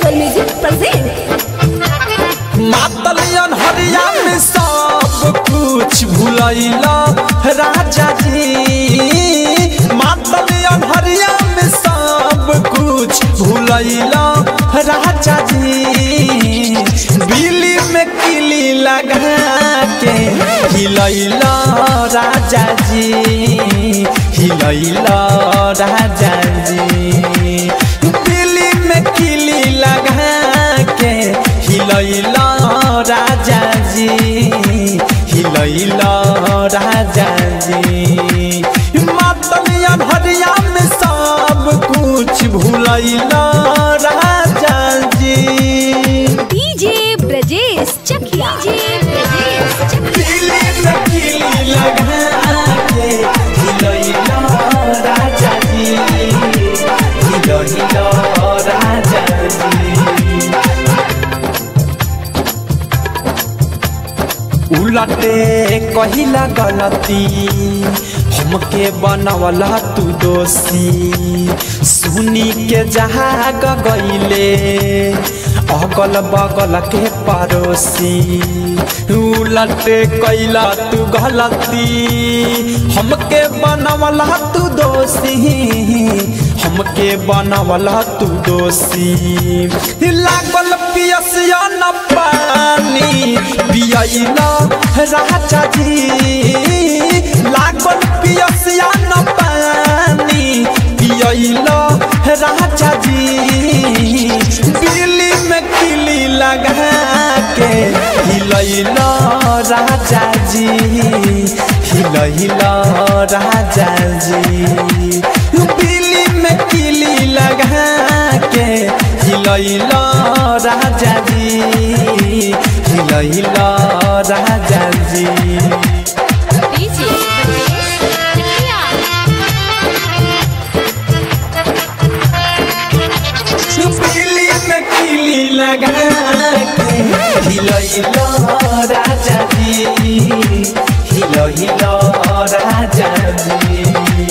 Angle music present. मातलियन हरिया में सब कुछ भुलैला राजा जी। मातलियन हरिया में सब कुछ भुलैला राजा जी। बिल्ली में किली लगा के हिलैला राजा जी, हिलैला राजा जी। बिल्ली में किली लगा के हिलैला राजा जी, हिलैला राजा जी। मातलियन हरिया में सब कुछ भुलैला राजा जी। डीजे ब्रजेश चकिया, बिल्ली में किली लगा के हिलैला राजा जी, हिलैला राजा जी। उलटे कहिला गलती हमके बनवला तू दोषी। सुनी के जहाग गईले अगल बगल के पड़ोसी। उलटे कैला तू गलती हमके बनवला तू दोषी, हमके बनवला तू दोषी। लागल पियसिया न पानी पियैला राजा जी, लागल पियसिया न पानी पियैला राजा जी। बिल्ली में किली लगा के हिलैला राजा जी, हिलैला राजा जी। बिल्ली में किली लगा के हिलैला राजा जी, हिलैला राजा जी। डीजे ब्रजेश चकिया, बिल्ली में किली लगा के हिलैला राजा जी, हिलैला राजा जी।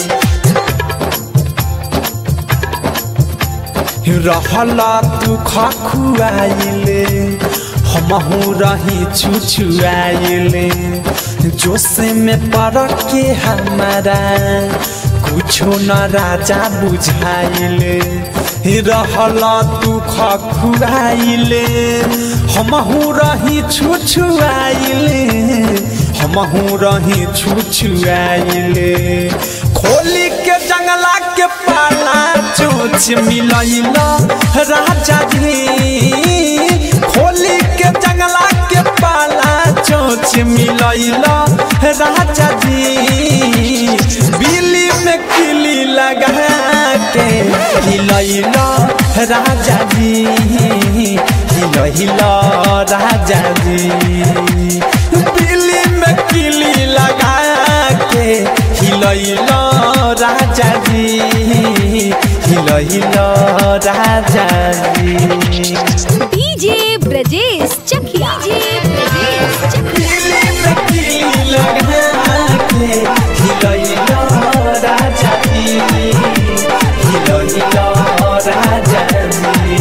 रहला तू खखुआइले हमहू रही छुछुआइले। जोश में पड़ के हमारा कुछो न राजा बुझाइले। रहला तू खखुआइले हमहू रही छुछुआइले, हमहू रही छुछुआइले। खोली के जंगला के पाला चोच मिलैला राजा जी, खोली के जंगला के पाला चोच मिलैला राजा जी। बिल्ली में किली लगा के हिलैला राजा जी, हिलैला राजा जी। बिल्ली में किली लगा के हिलैला राजा जी, हिलैला राजा जी। डीजे ब्रजेश चकिया, बिल्ली में किली लगा के हिलैला राजा जी, हिलैला राजा जी।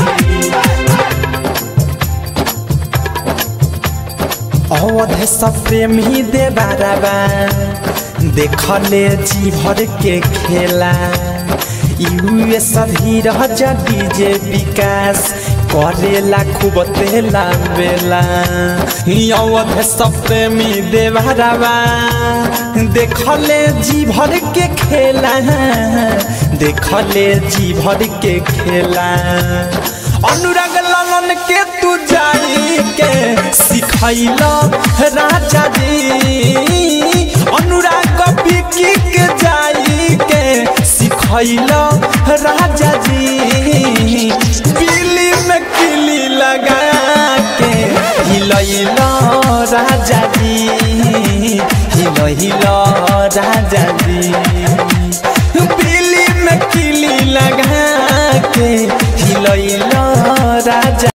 अवध सब प्रेमी दे बाराबा देखले जी भर के खेला। यूएस धीरज डीजे विकास करेला खूब तेला बेला। अवध सब प्रेमी दे बाराबा देखले जी भर के खेला, देखले जी भर के खेला। अनुराग लालन के तू जाई के सिखैला राजा जी, अनुराग बिकी के जाई के सिखैला राजा जी। बिल्ली में किली लगा के हिलैला राजा जी, हिलैला राजा जी। बिल्ली में किली लगा के हिलैला राजा